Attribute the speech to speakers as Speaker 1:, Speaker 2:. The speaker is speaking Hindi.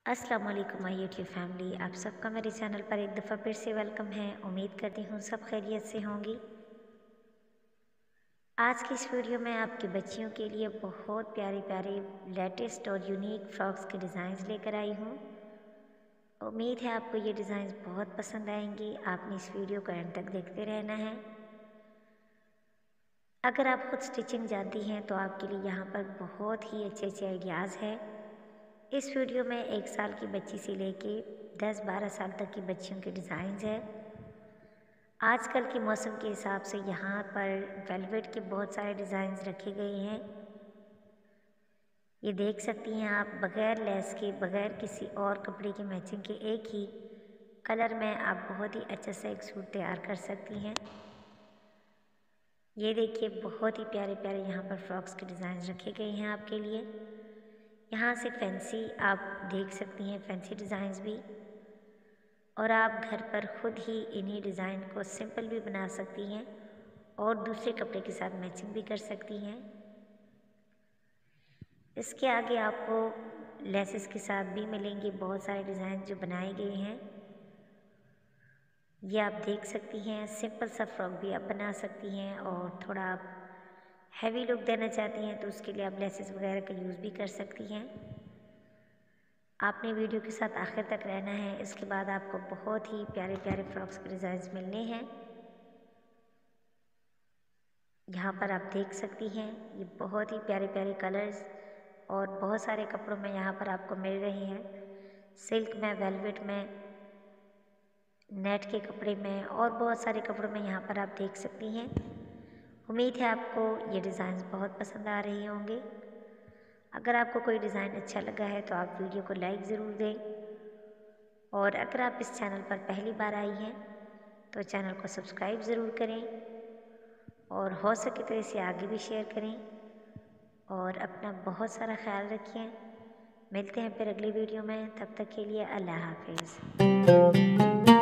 Speaker 1: अस्सलाम वालेकुम माय यूट्यूब फैमिली, आप सबका मेरे चैनल पर एक दफ़ा फिर से वेलकम है। उम्मीद करती हूँ सब खैरियत से होंगी। आज की इस वीडियो में आपकी बच्चियों के लिए बहुत प्यारे प्यारे लेटेस्ट और यूनिक फ्रॉक्स के डिज़ाइंस लेकर आई हूँ। उम्मीद है आपको ये डिज़ाइंस बहुत पसंद आएंगे। आपने इस वीडियो को एंड तक देखते रहना है। अगर आप खुद स्टिचिंग जानती हैं तो आपके लिए यहाँ पर बहुत ही अच्छे अच्छे आइडियाज़ हैं। इस वीडियो में 1 साल की बच्ची से लेके 10-12 साल तक की बच्चियों के डिज़ाइंस है। आजकल के मौसम के हिसाब से यहाँ पर वेलवेट के बहुत सारे डिज़ाइंस रखे गए हैं। ये देख सकती हैं आप, बग़ैर लेस के, बग़ैर किसी और कपड़े के मैचिंग के एक ही कलर में आप बहुत ही अच्छे से एक सूट तैयार कर सकती हैं। ये देखिए, बहुत ही प्यारे प्यारे यहाँ पर फ्रॉक्स के डिज़ाइंस रखे गए हैं आपके लिए। यहाँ से फैंसी आप देख सकती हैं, फैंसी डिज़ाइंस भी, और आप घर पर खुद ही इन्हीं डिज़ाइन को सिंपल भी बना सकती हैं और दूसरे कपड़े के साथ मैचिंग भी कर सकती हैं। इसके आगे आपको लेसेस के साथ भी मिलेंगे बहुत सारे डिज़ाइन जो बनाए गए हैं। ये आप देख सकती हैं, सिंपल सा फ्रॉक भी आप बना सकती हैं, और थोड़ा आप हैवी लुक देना चाहती हैं तो उसके लिए आप लेसेस वगैरह का यूज़ भी कर सकती हैं। आपने वीडियो के साथ आखिर तक रहना है। इसके बाद आपको बहुत ही प्यारे प्यारे फ्रॉक्स के डिज़ाइंस मिलने हैं। यहाँ पर आप देख सकती हैं, ये बहुत ही प्यारे प्यारे कलर्स और बहुत सारे कपड़ों में यहाँ पर आपको मिल रहे हैं। सिल्क में, वेलवेट में, नेट के कपड़े में और बहुत सारे कपड़ों में यहाँ पर आप देख सकती हैं। उम्मीद है आपको ये डिज़ाइंस बहुत पसंद आ रहे होंगे। अगर आपको कोई डिज़ाइन अच्छा लगा है तो आप वीडियो को लाइक ज़रूर दें, और अगर आप इस चैनल पर पहली बार आई हैं तो चैनल को सब्सक्राइब ज़रूर करें, और हो सके तो इसे आगे भी शेयर करें, और अपना बहुत सारा ख्याल रखें। मिलते हैं फिर अगली वीडियो में, तब तक के लिए अल्लाह हाफिज़।